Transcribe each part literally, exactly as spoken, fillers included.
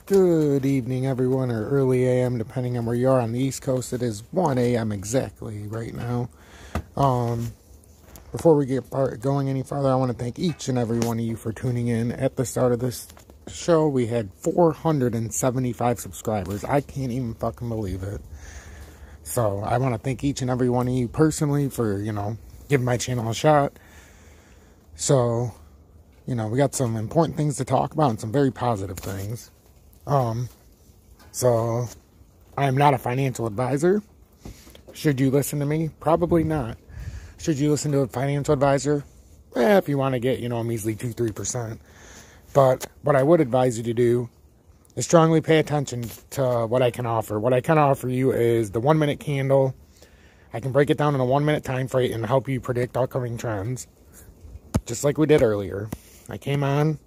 Good evening, everyone, or early A M, depending on where you are on the East Coast. It is one A M exactly right now. Um, before we get part, going any farther, I want to thank each and every one of you for tuning in. At the start of this show, we had four hundred seventy-five subscribers. I can't even fucking believe it. So, I want to thank each and every one of you personally for, you know, giving my channel a shot. So, you know, we got some important things to talk about and some very positive things. Um, so, I am not a financial advisor. Should you listen to me? Probably not. Should you listen to a financial advisor? Eh, if you want to get, you know, a measly two to three percent. But what I would advise you to do is strongly pay attention to what I can offer. What I can offer you is the one minute candle. I can break it down in a one minute time frame and help you predict upcoming trends. Just like we did earlier. I came on.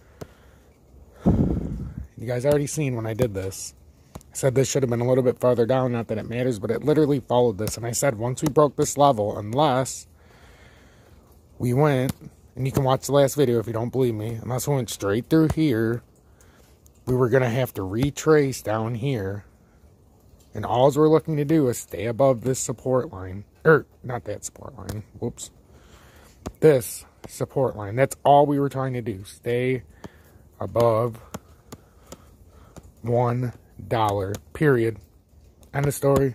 You guys already seen when I did this. I said this should have been a little bit farther down, not that it matters, but it literally followed this. And I said once we broke this level, unless we went, and you can watch the last video if you don't believe me, unless we went straight through here, we were going to have to retrace down here. And all we're looking to do is stay above this support line. Er, not that support line. Whoops. This support line. That's all we were trying to do. Stay above one dollar, period. End of story.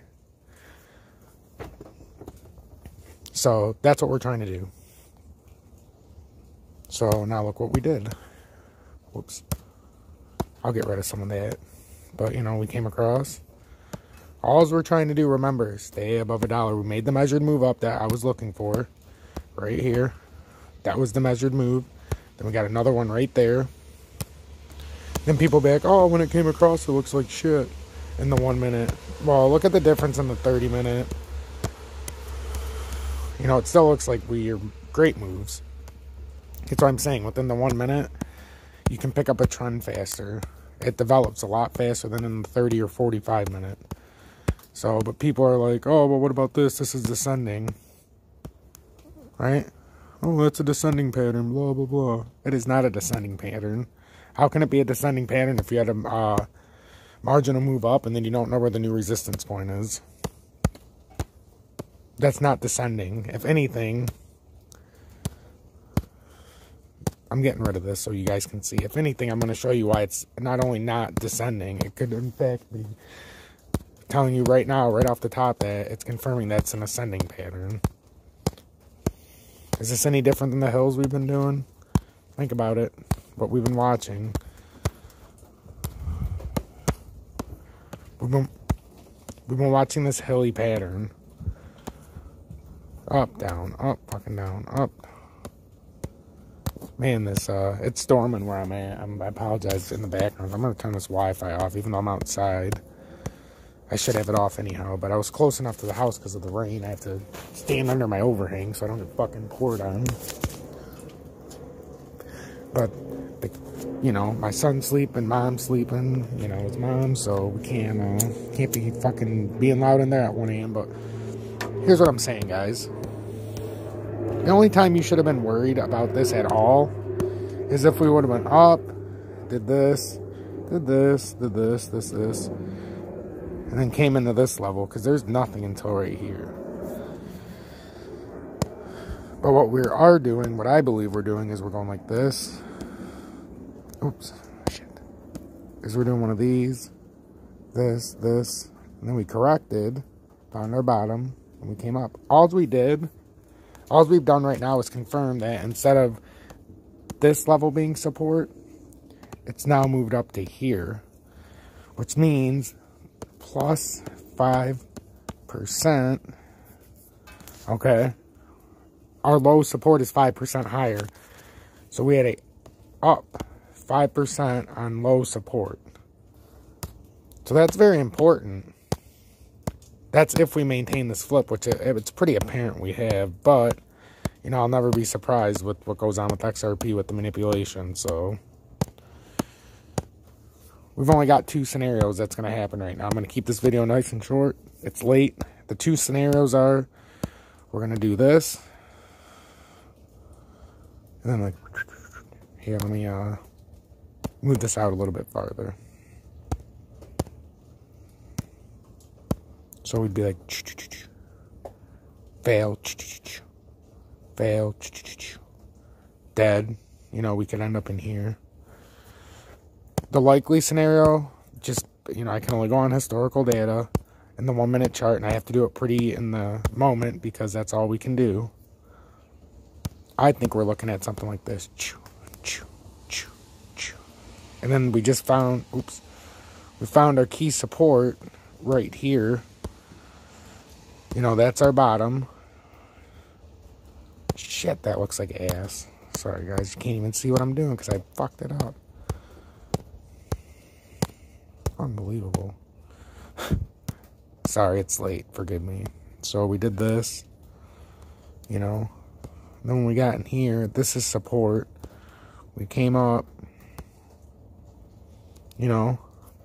So that's what we're trying to do. So now look what we did. Whoops. I'll get rid of some of that. But you know, we came across. All we're trying to do, remember, stay above a dollar. We made the measured move up that I was looking for. Right here. That was the measured move. Then we got another one right there. Then people be like, oh, when it came across, it looks like shit in the one minute. Well, look at the difference in the thirty minute. You know, it still looks like we are great moves. That's what I'm saying. Within the one minute, you can pick up a trend faster. It develops a lot faster than in the thirty or forty-five minute. So, but people are like, oh, well, what about this? This is descending. Right? Oh, that's a descending pattern, blah, blah, blah. It is not a descending pattern. How can it be a descending pattern if you had a uh, marginal move up and then you don't know where the new resistance point is? That's not descending. If anything, I'm getting rid of this so you guys can see. If anything, I'm going to show you why it's not only not descending, it could in fact be telling you right now, right off the top, that it's confirming that's an ascending pattern. Is this any different than the hills we've been doing? Think about it. What we've been watching. We've been, we've been watching this hilly pattern. Up, down, up, fucking down, up. Man, this, uh, it's storming where I'm at. I'm, I apologize in the background. I'm going to turn this Wi-Fi off, even though I'm outside. I should have it off anyhow, but I was close enough to the house because of the rain. I have to stand under my overhang so I don't get fucking poured on. But, the, you know, my son's sleeping, mom's sleeping, you know, it's mom, so we can't, uh, can't be fucking being loud in there at one A M, but here's what I'm saying, guys. The only time you should have been worried about this at all is if we would have been up, did this, did this, did this, this, this, and then came into this level, because there's nothing until right here. But what we are doing, what I believe we're doing, is we're going like this. Oops, shit. Is we're doing one of these, this, this, and then we corrected, found our bottom, and we came up. All we did, all we've done right now is confirm that instead of this level being support, it's now moved up to here, which means plus five percent, okay? Our low support is five percent higher. So we had a up five percent on low support. So that's very important. That's if we maintain this flip, which it's pretty apparent we have. But, you know, I'll never be surprised with what goes on with X R P with the manipulation. So we've only got two scenarios that's going to happen right now. I'm going to keep this video nice and short. It's late. The two scenarios are, we're going to do this. And then like, here, let me uh, move this out a little bit farther. So we'd be like, fail, fail, dead. You know, we could end up in here. The likely scenario, just, you know, I can only go on historical data in the one minute chart, and I have to do it pretty in the moment because that's all we can do. I think we're looking at something like this. And then we just found, oops, we found our key support right here. You know, that's our bottom. Shit, that looks like ass. Sorry, guys, you can't even see what I'm doing because I fucked it up. Unbelievable. Sorry, it's late. Forgive me. So we did this. You know. Then when we got in here, this is support. We came up. You know.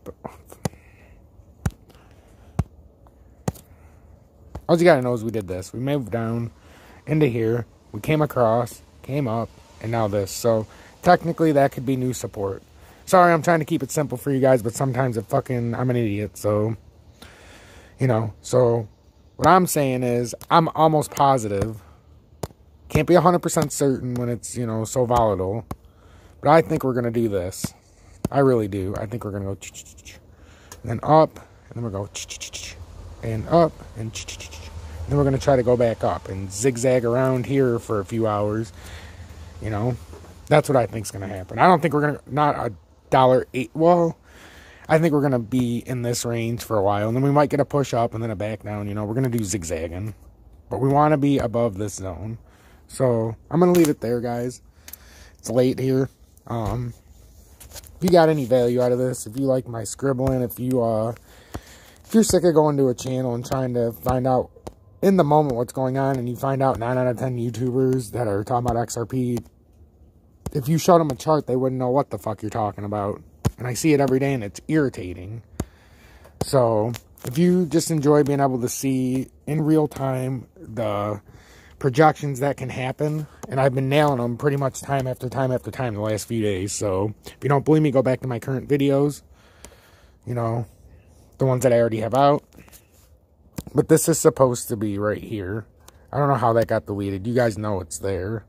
All you gotta know is we did this. We moved down into here. We came across, came up, and now this. So technically that could be new support. Sorry, I'm trying to keep it simple for you guys, but sometimes it fucking, I'm an idiot, so, you know, so what I'm saying is I'm almost positive, can't be one hundred percent certain when it's, you know, so volatile, but I think we're going to do this. I really do. I think we're going to go, and then up, and then we're going to go, and up, and then we're going to try to go back up and zigzag around here for a few hours, you know. That's what I think is going to happen. I don't think we're going to, not a dollar eight. Well, I think we're going to be in this range for a while. And then we might get a push up and then a back down. You know, we're going to do zigzagging. But we want to be above this zone. So, I'm going to leave it there, guys. It's late here. Um, if you got any value out of this, if you like my scribbling, if you, uh, if you're sick of going to a channel and trying to find out in the moment what's going on, and you find out nine out of ten YouTubers that are talking about X R P, if you showed them a chart, they wouldn't know what the fuck you're talking about. And I see it every day, and it's irritating. So, if you just enjoy being able to see in real time the projections that can happen, and I've been nailing them pretty much time after time after time the last few days. So, if you don't believe me, go back to my current videos. You know, the ones that I already have out. But this is supposed to be right here. I don't know how that got deleted. You guys know it's there.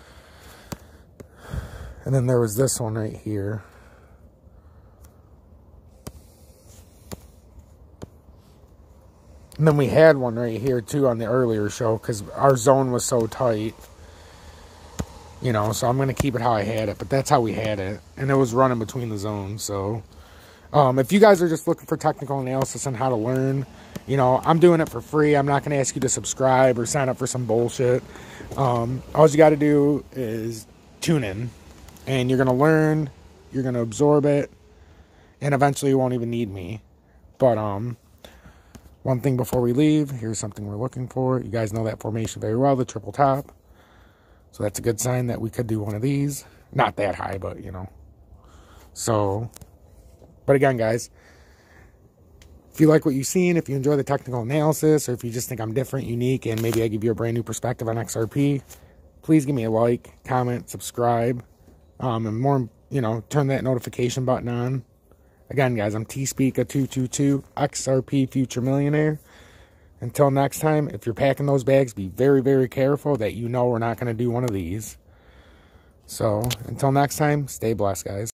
And then there was this one right here. And then we had one right here too on the earlier show because our zone was so tight. You know, so I'm going to keep it how I had it. But that's how we had it. And it was running between the zones. So, um, if you guys are just looking for technical analysis on how to learn, you know, I'm doing it for free. I'm not going to ask you to subscribe or sign up for some bullshit. Um, all you got to do is tune in. And you're going to learn, you're going to absorb it, and eventually you won't even need me. But, um, one thing before we leave, here's something we're looking for. You guys know that formation very well, the triple top. So that's a good sign that we could do one of these. Not that high, but, you know. So, but again, guys, if you like what you've seen, if you enjoy the technical analysis, or if you just think I'm different, unique, and maybe I give you a brand new perspective on X R P, please give me a like, comment, subscribe. Um, and more, you know, turn that notification button on. Again, guys, I'm T Speaka two two two, X R P Future Millionaire. Until next time, if you're packing those bags, be very, very careful that you know we're not going to do one of these. So, until next time, stay blessed, guys.